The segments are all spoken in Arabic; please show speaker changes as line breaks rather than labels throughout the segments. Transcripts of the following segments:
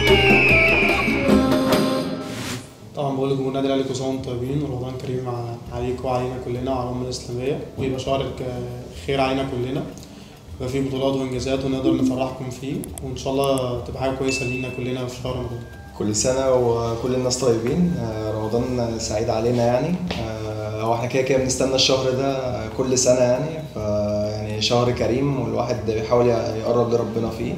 طبعا بقول لجمهور النادي الاهلي كل سنه وانتم طيبين ورمضان كريم عليكم وعلينا كلنا وعلى الامه الاسلاميه، ويبقى شهر خير علينا كلنا، يبقى فيه بطولات وانجازات ونقدر نفرحكم فيه، وان شاء الله تبقى حاجه كويسه لينا كلنا في شهر رمضان.
كل سنه وكل الناس طيبين، رمضان سعيد علينا يعني. هو احنا كده بنستنى الشهر ده كل سنه يعني، يعني شهر كريم والواحد بيحاول يقرب لربنا فيه.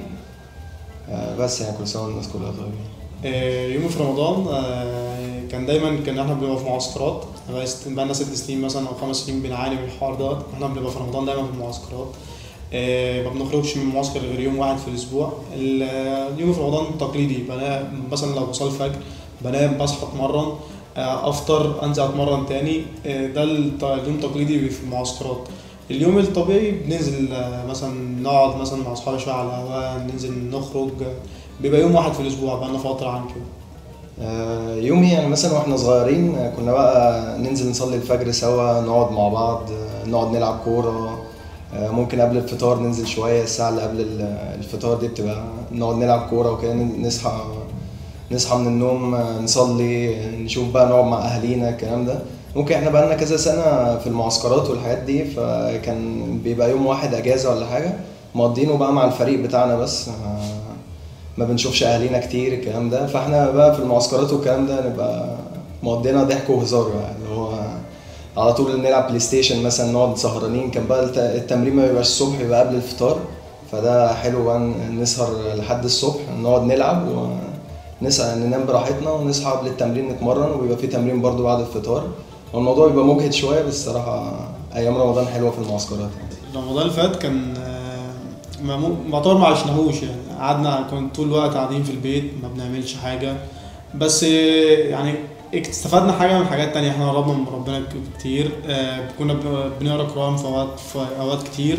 بس يعني كل سنه والناس كلها طيبين.
يومي في رمضان كان دايما احنا بنبقى في معسكرات، بقى لنا 6 سنين مثلا او 5 سنين بنعاني من الحوار ده. احنا بنبقى في رمضان دايما في المعسكرات، ما بنخرجش من المعسكر غير يوم واحد في الاسبوع. اليوم في رمضان تقليدي، بنام مثلا لو بصلي الفجر بنام بصحى اتمرن، افطر انزل اتمرن تاني. ده اليوم التقليدي في المعسكرات. اليوم الطبيعي بننزل مثلا نقعد مثلا مع اصحابي شويه على القهوه، ننزل نخرج، بيبقى يوم واحد في الاسبوع بقى لنا فتره عن كده.
يومي يعني مثلا واحنا صغيرين كنا بقى ننزل نصلي الفجر سوا، نقعد مع بعض، نقعد نلعب كوره. ممكن قبل الفطار ننزل شويه، الساعه اللي قبل الفطار دي بتبقى نقعد نلعب كوره وكده. نصحى من النوم، نصلي، نشوف بقى، نقعد مع اهالينا الكلام ده. ممكن احنا بقالنا كذا سنه في المعسكرات والحاجات دي، فكان بيبقى يوم واحد اجازه ولا حاجه مقضينه بقى مع الفريق بتاعنا بس. ما بنشوفش اهالينا كتير الكلام ده، فاحنا بقى في المعسكرات والكلام ده نبقى مقضينا ضحك وهزار يعني، اللي هو على طول نلعب بلاي ستيشن مثلا، نقعد سهرانين. كان بقى التمرين ما بيبقاش الصبح، يبقى قبل الفطار، فده حلو بقى نسهر لحد الصبح، نقعد نلعب ونسعى ننام براحتنا، ونصحى قبل التمرين نتمرن، وبيبقى في تمرين برضو بعد الفطار. والموضوع بيبقى مجهد شويه، بس الصراحه ايام رمضان حلوه في المعسكرات يعني.
رمضان اللي فات كان معتبر ما عشناهوش يعني، كنا طول الوقت قاعدين في البيت ما بنعملش حاجه، بس يعني استفدنا حاجه من حاجات تانية. احنا قربنا من ربنا كتير، كنا بنقرا قرآن في اوقات كتير،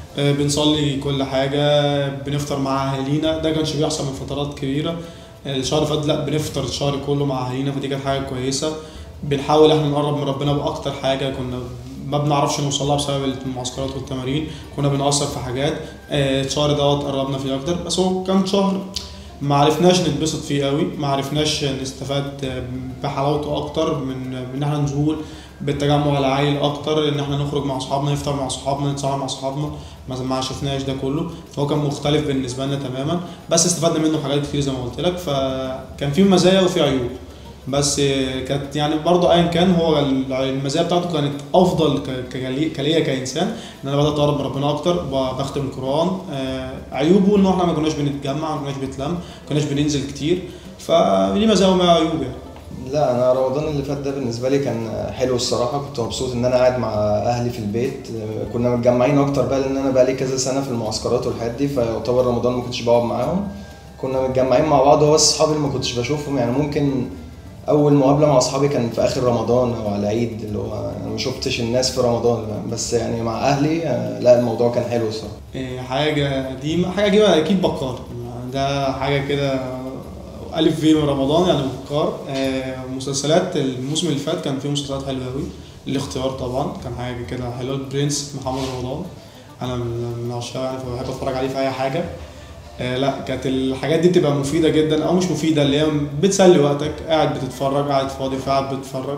بنصلي كل حاجه، بنفطر مع اهالينا. ده كانش بيحصل من فترات كبيره. الشهر اللي فات لا، بنفطر الشهر كله مع اهالينا، فدي كانت حاجه كويسه. بنحاول احنا نقرب من ربنا باكتر حاجه كنا ما بنعرفش نوصلها بسبب المعسكرات والتمارين، كنا بنقصر في حاجات. الشهر دوت قربنا فيه اكتر، بس هو كان شهر ما عرفناش نتبسط فيه قوي، ما عرفناش نستفاد بحلاوته اكتر من ان احنا نزول بالتجمع العائلي اكتر، ان احنا نخرج مع اصحابنا، نفطر مع اصحابنا، نتصور مع اصحابنا. ما شفناش ده كله، فهو كان مختلف بالنسبه لنا تماما، بس استفدنا منه حاجات كتير زي ما قلت لك. فكان فيه مزايا وفيه عيوب، بس كانت يعني برضه ايا كان هو المزايا بتاعته كانت افضل كليا كانسان، ان انا بدات اقرب من ربنا اكتر، بختم القران. عيوبه ان احنا ما كناش بنتجمع، ما كناش بنتلم، ما كناش بننزل كتير، فليه مزايا وما عيوب يعني.
لا، انا رمضان اللي فات ده بالنسبه لي كان حلو الصراحه. كنت مبسوط ان انا قاعد مع اهلي في البيت، كنا متجمعين اكتر بقى لان انا بقى لي كذا سنه في المعسكرات والحاجات دي، فيعتبر رمضان ما كنتش بقعد معاهم، كنا متجمعين مع بعض. هو بس اصحابي اللي ما كنتش بشوفهم يعني، ممكن اول مقابله مع اصحابي كان في اخر رمضان او على عيد، اللي هو انا ما شفتش الناس في رمضان. بس يعني مع اهلي لا، الموضوع كان حلو الصراحه.
حاجه قديمه، حاجه قديمه اكيد بكار، ده حاجه كده الف في من رمضان يعني بكار. مسلسلات الموسم اللي فات كان فيه مسلسلات حلوه قوي. الاختيار طبعا كان حاجه كده حلوه، البرنس محمد رمضان انا من عشاقه يعني، فبحب اتفرج عليه في اي حاجه. لا، كانت الحاجات دي بتبقى مفيده جدا او مش مفيده، اللي هي بتسلي وقتك، قاعد بتتفرج، قاعد فاضي فقاعد بتتفرج،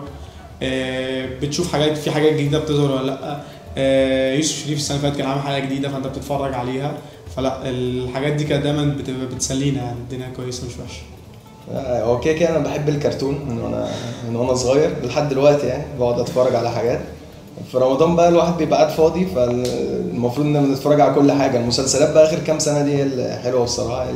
بتشوف حاجات، في حاجات جديده بتظهر ولا لا. يوسف شريف السنه اللي فاتت كان عامل حاجه جديده فانت بتتفرج عليها، فلا الحاجات دي كانت دايما بتبقى بتسلينا يعني، الدنيا كويسه مش وحشه.
هو كده انا بحب الكرتون من وانا صغير لحد دلوقتي يعني، بقعد اتفرج على حاجات. في رمضان بقى الواحد بيبقى قاعد فاضي، فالمفروض ان بنتفرج على كل حاجه. المسلسلات بقى اخر كام سنه دي الحلوه الصراحه،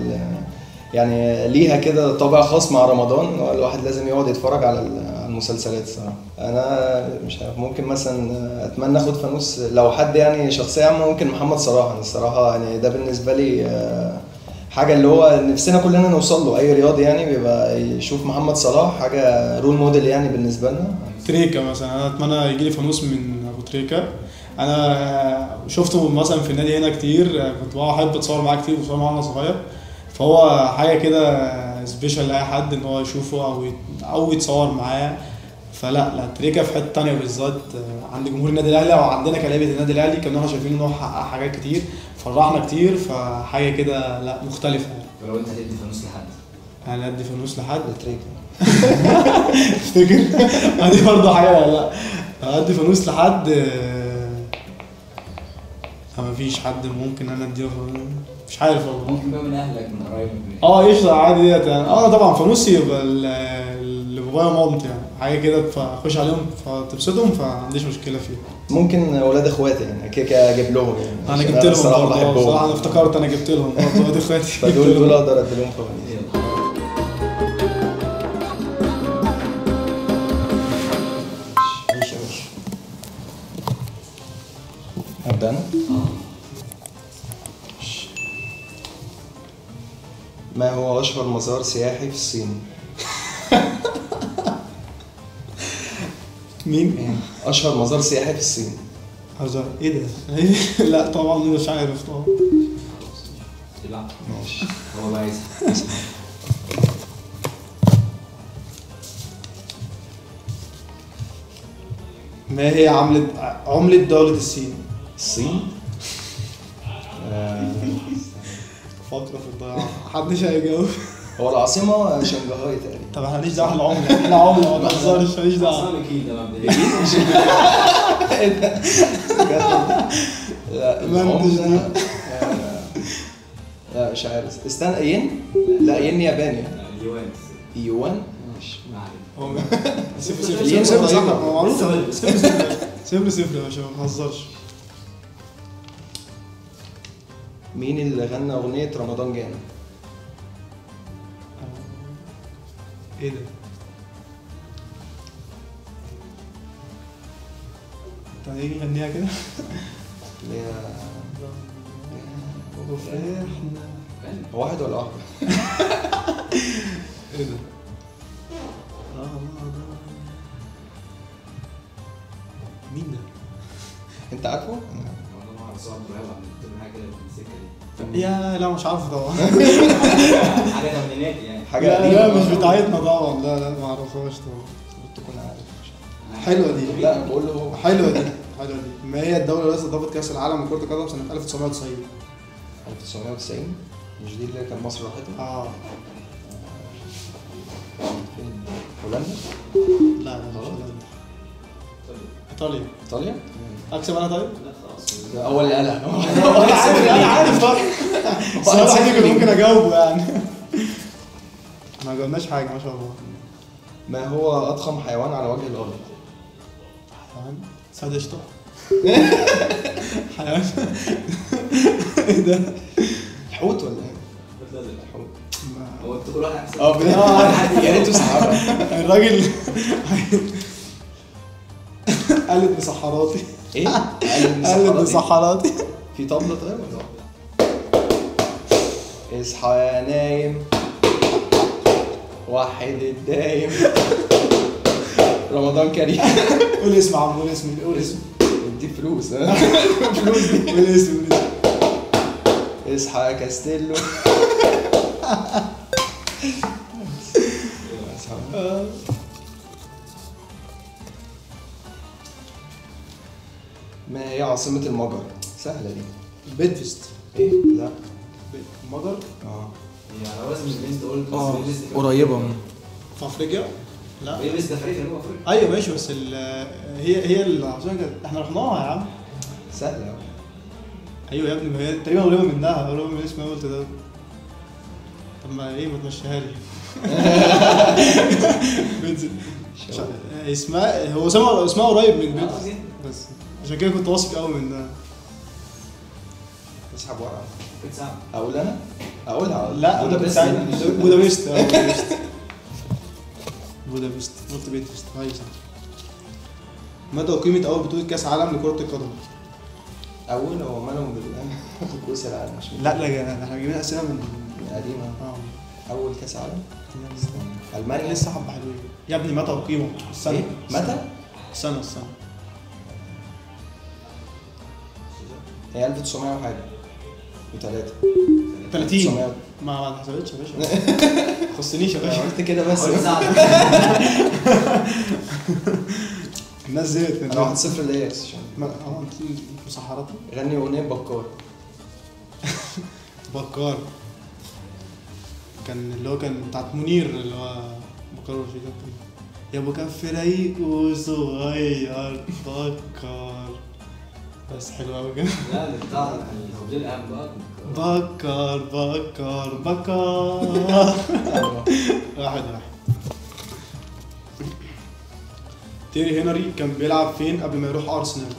يعني ليها كده طابع خاص مع رمضان، الواحد لازم يقعد يتفرج على المسلسلات الصراحه. انا مش عارف، ممكن مثلا اتمنى اخد فانوس لو حد يعني شخصيه عامه، ممكن محمد صلاح الصراحه يعني. ده بالنسبه لي حاجه اللي هو نفسنا كلنا نوصل له، اي رياضي يعني بيبقى يشوف محمد صلاح حاجه رول موديل يعني بالنسبه لنا.
تريكا مثلا، انا اتمنى يجي لي فانوس من ابو تريكا. انا شفته مثلا في النادي هنا كتير، كنت بحب اتصور معاه كتير، بتصور معاه وانا صغير، فهو حاجه كده سبيشال لاي حد ان هو يشوفه او يتصور معاه. فلا تريكا في حته تانيه بالذات عند جمهور النادي الاهلي او عندنا كلاعيبه النادي الاهلي، كنا احنا شايفين ان هو حقق حاجات كتير، فرحنا كتير، فحاجه كده لا مختلفه يعني.
ولو انت هتدي فانوس لحد
هندي فانوس لحد
التريك
افتكر دي برضه حاجه. لا هدي فانوس لحد مفيش حد ممكن انا اديله مش عارف والله.
ممكن بقى من اهلك من قرايبك.
قشطه عادي ديت يعني. طبعا فانوسي يبقى لبابايا ومامتي يعني حاجه كده تخش عليهم فتبسطهم، فما عنديش مشكله فيها.
ممكن اولاد اخواتي يعني كده اجيب لهم يعني.
انا جبت لهم
الصراحه
برضه
بحبهم.
بصراحه انا افتكرت انا جبت لهم برضه ولاد اخواتي.
فدول اقدر ادي لهم فوانيس. عيش يا باشا. ابدا انا. ما هو اشهر مزار سياحي في الصين؟
مين؟
اشهر مزار سياحي في الصين.
هزار ايه ده؟ لا طبعا مش عارف طبعا.
لا
ماشي.
هو بقى يسأل.
ما هي عملة دولة الصين؟
الصين.
فقرة في الضياع محدش هيجاوب.
هو العاصمة شنغهاي تقريبا.
طب احنا ماليش دعوة بالعملة، احنا عملة ما تهزرش ماليش دعوة.
اصلا اكيد ده مبدئيا.
لا
ما انتش
العملة لا مش عارف. استنى ين؟ لا ين ياباني.
اليوان.
يوان؟ ماشي.
ما علينا.
هو صفر
ين
صفر صفر
قريبة.
معروف. صفر صفر صفر صفر يا باشا ما تهزرش.
مين اللي غنى أغنية رمضان جانا؟
ايه ده؟ انت هيجي يغنيها كده؟
اللي هي
وفرحنا.
واحد ولا واحدة؟
ايه ده؟ مين ده؟
أنت عارفه؟
والله ما اعرف. صعب قريب عن كل حاجه كده في السكه دي.
يا لا مش عارفه طبعا.
حاجه تمريناتي يعني.
حاجة
لا
قديمة.
لا مش بتاعتنا طبعا. لا ما اعرفهاش طبعا.
المفروض تكون عارف.
حلوه دي.
لا بقول له هو.
حلوه دي. حلوه دي. ما هي الدوله التي استضافت كاس العالم لكره القدم سنه 1990؟
1990 مش دي اللي كان مصر راحتها؟ فين؟ هولندا؟
لا مش هولندا. ايطاليا.
ايطاليا؟
اكسب انا طيب؟
لا خلاص.
ده اول اللي قالها.
انا عارف طبعا. السؤال الوحيد اللي ممكن اجاوبه يعني. ما جاوبناش حاجه ما شاء الله.
ما هو اضخم حيوان على وجه الارض؟
حيوان سعد قشطه. حيوان ايه ده؟
الحوت ولا ايه؟
لا لا لا.
الحوت.
هو انت كل واحد احسن.
يا ريت تسحبها.
الراجل قلت بصحراتي.
ايه؟
قلت بصحراتي.
في طبلة طيب ولا لا؟ اصحى يا نايم وحد الدايم رمضان كريم.
قول اسم يا عم قول اسم قول اسم.
دي فلوس ها؟ فلوس دي.
قول اسم قول اسم.
اصحى يا كاستيلو. ما هي عاصمة المجر؟ سهلة دي.
بيدفست.
ايه؟ لا.
المجر
هي على وزن اللي انت قلت. بس بيلبس ده
قريبة
في افريقيا؟ لا
بيلبس ده فريق جنوب افريقيا.
ايوه ماشي بس هي العاصمه كانت احنا رحناها يا عم.
سهلة أوي.
ايوه يا ابني ما هي تقريبا قريبه منها قريبه من الاسم اللي قلت ده. طب ما ايه ما تمشيها لي. بنزل اسمها هو اسمها قريب من بيت بس عشان كده كنت واثق قوي من ده.
اسحب ورقة.
كنت ساعة.
أقول أنا؟ أقولها.
لا
بودابست.
بودابست بودابست قلت بيدفست هاي صح. مدى قيمة أول بطولة كأس عالم لكرة القدم؟
أول هو مالهم بكأس العالم مش من
لا احنا جايبين أسئلة من
قديمة. أول كأس عالم؟
ألمانيا لسه حبة حلوين يا ابني. متى القيمة؟ السنة.
إيه؟ متى؟
السنة
هي 1900 وحاجة و3
30 ما حسبتش يا باشا. ما تخصنيش يا باشا.
قلت كده بس.
أول ساعة.
الناس زهقت من
أنا 1-0 لياس عشان
مسحراتي.
غني أغنية بكار.
بكار كان اللي هو كان بتاعت منير اللي هو بكر رشيد. يا ابو كف رايق وصغير فكر. بس حلو قوي كده.
لا اللي بتاع التوجيه الاهم بقى
بكر واحد. تيري هنري كان بيلعب فين قبل ما يروح ارسنال؟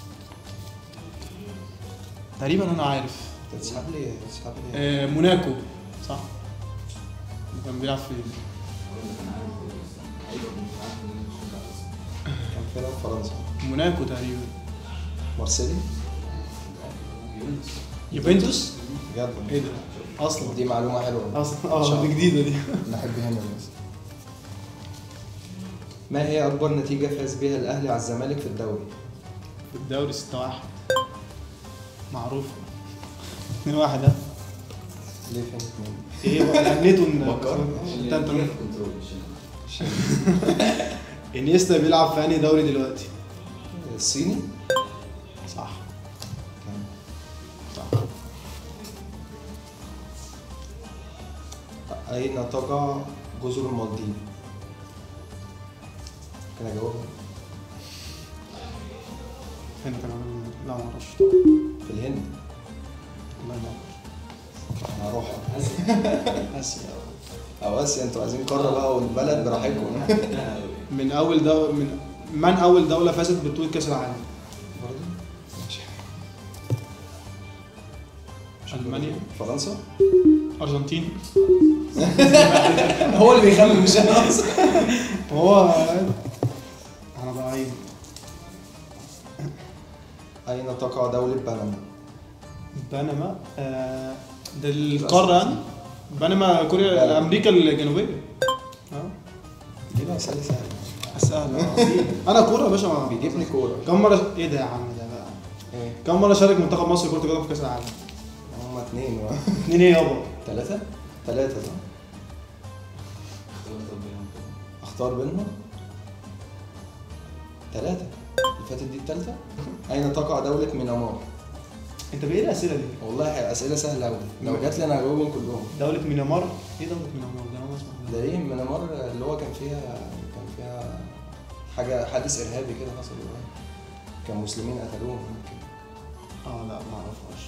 تقريبا انا عارف.
تسحب لي
موناكو صح. كان بيلعب فين؟
كان بيلعب في فرنسا.
موناكو تقريبا.
مارسيلي.
يوفنتوس؟
بجد
ايه ده؟ اصلا
دي معلومه حلوه
اصلا دي جديده دي.
بحب هنا الناس. ما هي اكبر نتيجه فاز بها الاهلي على الزمالك في الدوري؟
في الدوري 6-1 معروف. 2-1 ده
ليه فين اتنين؟
ايه بقى غنيته
بكر.
انت
كنترول
انيستا بيلعب في انهي دوري دلوقتي؟
الصيني.
صح
كان
صح.
اين تقع جزر المالديف؟ كان اجاوبها.
انت لا ما اعرفش.
في الهند.
الله ينور.
انا هروح
اسيا.
او اسيا، انتوا عايزين قاره بقى والبلد براحتكم.
من اول دوله فازت ببطوله كاس العالم؟
برضه
المانيا.
فرنسا.
ارجنتين.
هو اللي بيخمن مش انا اصلا.
هو انا ضعيف.
اين تقع دوله بنما؟
بنما ده القاره يعني. بنما كوريا امريكا الجنوبيه.
دي بقى اسئله سهله.
سهله. انا كوره يا باشا.
بيجيب لي كوره.
كم مره ايه ده يا عم ده بقى؟
ايه؟
كم مره شارك منتخب مصر كره القدم في كاس العالم؟
هما اتنين
2 ايه يابا؟
ثلاثة صح؟ اختار بينهم. ثلاثة. اللي فاتت دي الثالثة. أين تقع دولة ميانمار؟
انت بايه الاسئله دي؟
والله أسئلة سهلة أوي، لو جات لي أنا هجاوبهم كلهم.
دوله ميانمار؟ ايه دوله ميانمار؟ ده انا ما اسمع.
ده إيه ميانمار اللي هو كان فيها حاجة حادث إرهابي كده حصل قريب. كان مسلمين قتلوهم كده.
لا ما اعرفهاش.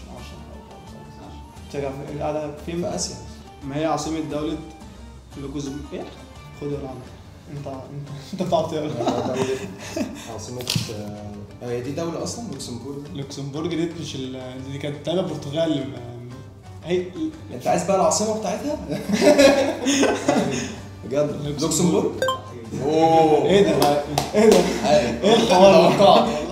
ترجع قاعده فين؟
في آسيا.
ما هي عاصمه دوله لوكوزم ايه؟ خد يا عم. انت بتعرف تقرا.
دولة عاصمة هي دي دولة أصلا لوكسمبورغ.
لوكسمبورج دي مش دي كانت تابع البرتغال. هي
أنت عايز بقى العاصمة بتاعتها؟ بجد لوكسمبورغ؟ أوه
ايه ده؟ ايه الحوار؟